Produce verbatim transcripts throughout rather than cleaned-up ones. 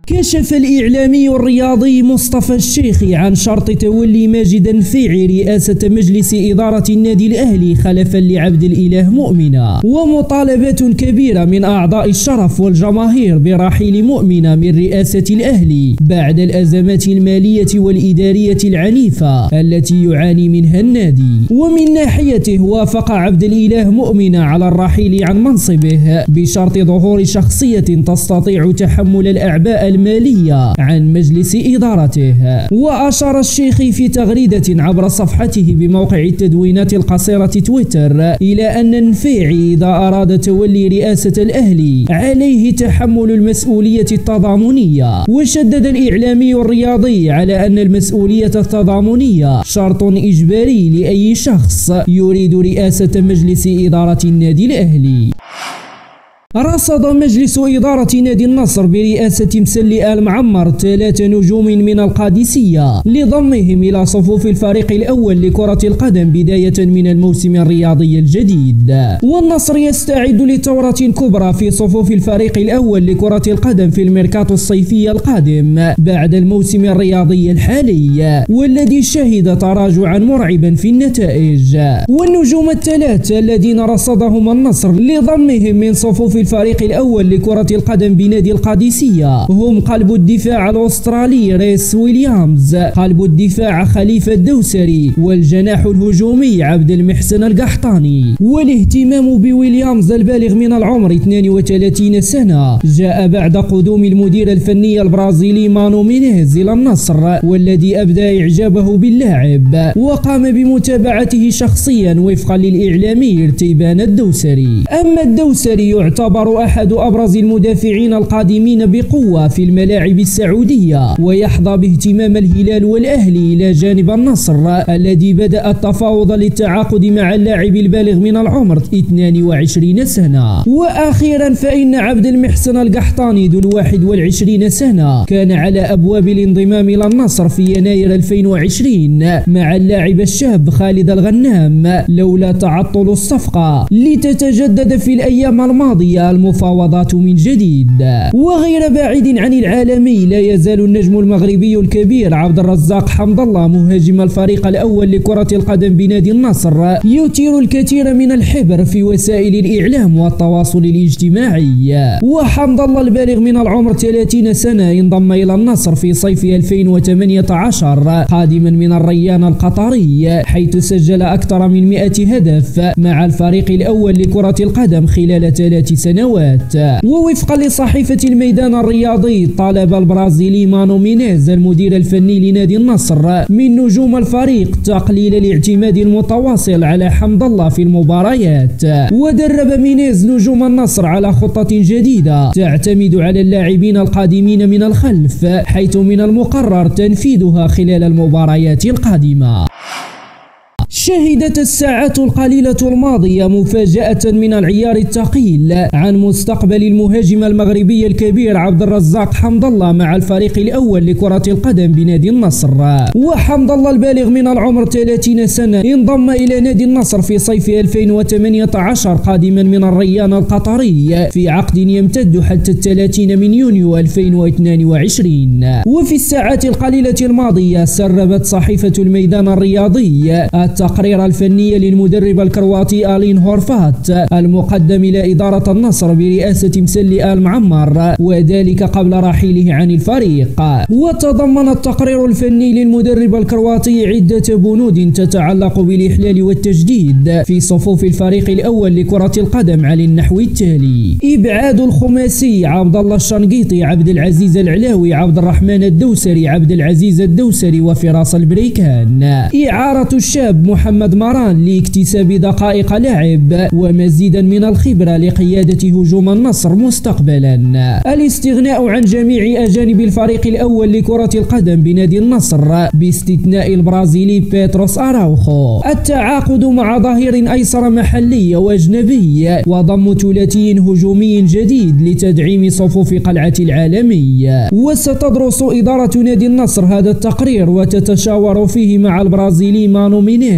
كشف الإعلامي الرياضي مصطفى الشيخي عن شرط تولي ماجد النفيعي رئاسة مجلس إدارة النادي الأهلي خلفا لعبد الإله مؤمنة، ومطالبات كبيرة من أعضاء الشرف والجماهير برحيل مؤمنة من رئاسة الأهلي بعد الأزمات المالية والإدارية العنيفة التي يعاني منها النادي. ومن ناحيته وافق عبد الإله مؤمنة على الرحيل عن منصبه بشرط ظهور شخصية تستطيع تحمل الأعباء المالية عن مجلس إدارته. وأشار الشيخي في تغريدة عبر صفحته بموقع التدوينات القصيرة تويتر إلى أن النفيعي إذا أراد تولي رئاسة الأهلي عليه تحمل المسؤولية التضامنية. وشدد الإعلامي الرياضي على أن المسؤولية التضامنية شرط إجباري لأي شخص يريد رئاسة مجلس إدارة النادي الأهلي. رصد مجلس إدارة نادي النصر برئاسة مسلي آل معمر ثلاث نجوم من القادسية لضمهم إلى صفوف الفريق الأول لكرة القدم بداية من الموسم الرياضي الجديد. والنصر يستعد لثورة كبرى في صفوف الفريق الأول لكرة القدم في الميركاتو الصيفي القادم بعد الموسم الرياضي الحالي والذي شهد تراجعا مرعبا في النتائج. والنجوم الثلاثة الذين رصدهم النصر لضمهم من صفوف الفريق الأول لكرة القدم بنادي القادسية هم قلب الدفاع الأسترالي ريس ويليامز، قلب الدفاع خليفة الدوسري، والجناح الهجومي عبد المحسن القحطاني. والاهتمام بويليامز البالغ من العمر اثنين وثلاثين سنة جاء بعد قدوم المدير الفني البرازيلي مانو مينيز إلى النصر والذي أبدى إعجابه باللاعب وقام بمتابعته شخصيا وفقا للإعلامي ارتيبان الدوسري. أما الدوسري يعتبر يعتبر أحد أبرز المدافعين القادمين بقوة في الملاعب السعودية ويحظى باهتمام الهلال والأهلي إلى جانب النصر الذي بدأ التفاوض للتعاقد مع اللاعب البالغ من العمر اثنين وعشرين سنة. وأخيرا فإن عبد المحسن القحطاني ذو الواحد والعشرين سنة كان على أبواب الانضمام إلى النصر في يناير ألفين وعشرين مع اللاعب الشاب خالد الغنام لولا تعطل الصفقة لتتجدد في الأيام الماضية المفاوضات من جديد. وغير بعيد عن العالمي لا يزال النجم المغربي الكبير عبد الرزاق حمد الله مهاجم الفريق الأول لكرة القدم بنادي النصر يثير الكثير من الحبر في وسائل الإعلام والتواصل الاجتماعي. وحمد الله البالغ من العمر ثلاثين سنة انضم إلى النصر في صيف ألفين وثمانية عشر قادما من الريان القطري حيث سجل أكثر من مئة هدف مع الفريق الأول لكرة القدم خلال ثلاث سنوات. ووفقا لصحيفة الميدان الرياضي طالب البرازيلي مانو مينيز المدير الفني لنادي النصر من نجوم الفريق تقليل الاعتماد المتواصل على حمد الله في المباريات. ودرب مينيز نجوم النصر على خطة جديدة تعتمد على اللاعبين القادمين من الخلف حيث من المقرر تنفيذها خلال المباريات القادمة. شهدت الساعات القليلة الماضية مفاجأة من العيار الثقيل عن مستقبل المهاجم المغربي الكبير عبد الرزاق حمد الله مع الفريق الأول لكرة القدم بنادي النصر. وحمد الله البالغ من العمر ثلاثين سنة انضم إلى نادي النصر في صيف ألفين وثمانية عشر قادما من الريان القطري في عقد يمتد حتى الثلاثين من يونيو ألفين واثنين وعشرين. وفي الساعات القليلة الماضية سربت صحيفة الميدان الرياضي التقرير الفني للمدرب الكرواتي آلين هورفات المقدم إلى إدارة النصر برئاسة مسلي آل معمر وذلك قبل رحيله عن الفريق. وتضمن التقرير الفني للمدرب الكرواتي عدة بنود تتعلق بالإحلال والتجديد في صفوف الفريق الأول لكرة القدم على النحو التالي: إبعاد الخماسي عبد الله الشنقيطي عبد العزيز العلاوي عبد الرحمن الدوسري عبد العزيز الدوسري وفراس البريكان، إعارة الشاب محمد مران لاكتساب دقائق لعب ومزيدا من الخبرة لقيادة هجوم النصر مستقبلا، الاستغناء عن جميع أجانب الفريق الأول لكرة القدم بنادي النصر باستثناء البرازيلي بيتروس أراوخو، التعاقد مع ظهير أيسر محلي وأجنبي وضم ثلاثي هجومي جديد لتدعيم صفوف قلعة العالمي. وستدرس إدارة نادي النصر هذا التقرير وتتشاور فيه مع البرازيلي مانو مينيز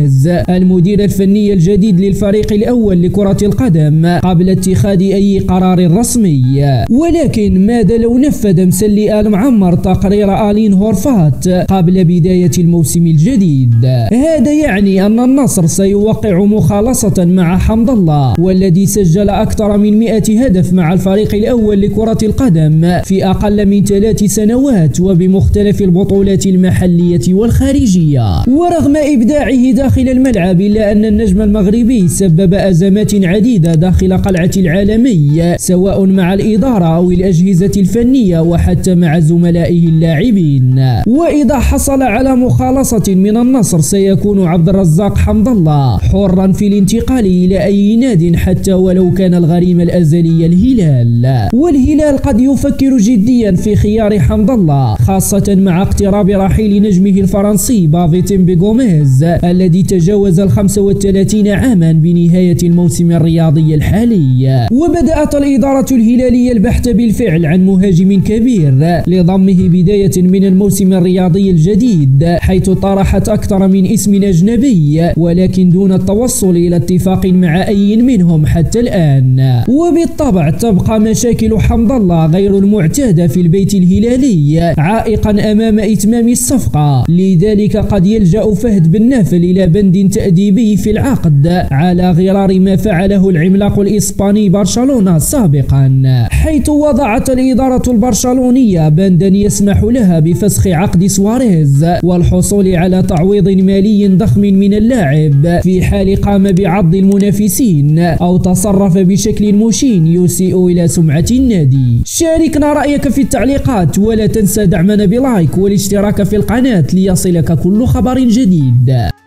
جوميز المدير الفني الجديد للفريق الأول لكرة القدم قبل اتخاذ أي قرار رسمي. ولكن ماذا لو نفذ مسلي آل معمر تقرير آلين هورفات قبل بداية الموسم الجديد؟ هذا يعني أن النصر سيوقع مخالصة مع حمد الله، والذي سجل أكثر من مئة هدف مع الفريق الأول لكرة القدم في أقل من ثلاث سنوات وبمختلف البطولات المحلية والخارجية. ورغم إبداعه داخل الملعب إلا أن النجم المغربي سبب أزمات عديدة داخل قلعة العالمي، سواء مع الإدارة أو الأجهزة الفنية وحتى مع زملائه اللاعبين. وإذا حصل على مخالصة من النصر سيكون عبد الرزاق حمد الله حرا في الانتقال إلى أي ناد حتى ولو كان الغريم الأزلي الهلال. والهلال قد يفكر جديا في خيار حمد الله، خاصة مع اقتراب رحيل نجمه الفرنسي بافيتيمبي جوميز الذي تجاوز الخمسة وثلاثين عاما بنهاية الموسم الرياضي الحالي. وبدأت الإدارة الهلالية البحث بالفعل عن مهاجم كبير لضمه بداية من الموسم الرياضي الجديد، حيث طرحت أكثر من اسم أجنبي ولكن دون التوصل إلى اتفاق مع أي منهم حتى الآن. وبالطبع تبقى مشاكل حمد الله غير المعتادة في البيت الهلالي عائقا أمام إتمام الصفقة، لذلك قد يلجأ فهد بن نافل إلى بند تأديبي في العقد على غرار ما فعله العملاق الإسباني برشلونة سابقا، حيث وضعت الإدارة البرشلونية بندا يسمح لها بفسخ عقد سواريز والحصول على تعويض مالي ضخم من اللاعب في حال قام بعض المنافسين أو تصرف بشكل مشين يسيء إلى سمعة النادي. شاركنا رأيك في التعليقات ولا تنسى دعمنا بلايك والاشتراك في القناة ليصلك كل خبر جديد.